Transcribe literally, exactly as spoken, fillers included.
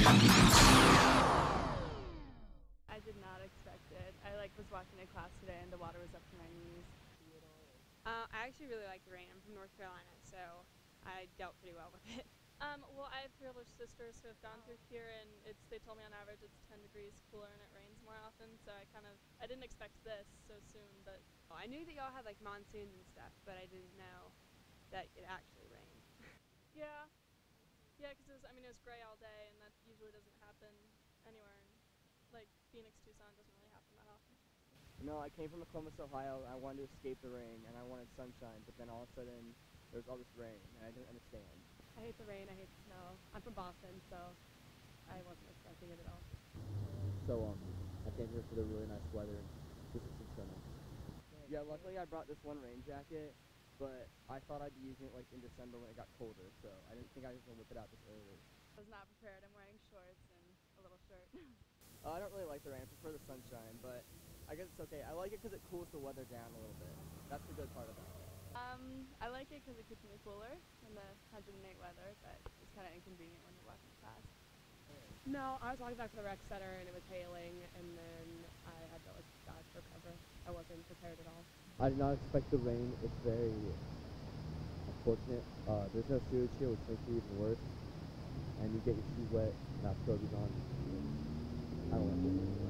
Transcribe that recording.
I did not expect it. I like was walking to class today and the water was up to my knees. Uh, I actually really like the rain. I'm from North Carolina, so I dealt pretty well with it. Um, well, I have three older sisters who have gone through here, and it's they told me on average it's ten degrees cooler and it rains more often. So I kind of I didn't expect this so soon, but Oh, I knew that y'all had like monsoons and stuff, but I didn't know that it actually rained. Yeah, yeah, because it was I mean it was gray all day, and that usually doesn't happen anywhere. In, like Phoenix, Tucson doesn't really happen that often. No, I came from Columbus, Ohio. I wanted to escape the rain and I wanted sunshine, but then all of a sudden there's all this rain and I didn't understand. I hate the rain, I hate the snow. I'm from Boston, so I wasn't expecting it at all. So um, I came here for the really nice weather. This is stunning. Yeah, luckily I brought this one rain jacket, but I thought I'd be using it like in December when it got colder, so I didn't think I was gonna whip it out this early. I was not prepared. I'm wearing shorts and a little shirt. Uh, I don't really like the rain. I prefer the sunshine, but I guess it's okay. I like it because it cools the weather down a little bit. That's the good part about it. um, I like it because it keeps me cooler in the one hundred eight weather, but it's kind of inconvenient when you're walking to class. No, I was walking back to the rec center and it was hailing, and then I had to look God for cover. I wasn't prepared at all. I did not expect the rain. It's very unfortunate. Uh, there's no sewage here, which makes it even worse. And you get your shoes wet, and that throws you on. I don't like it.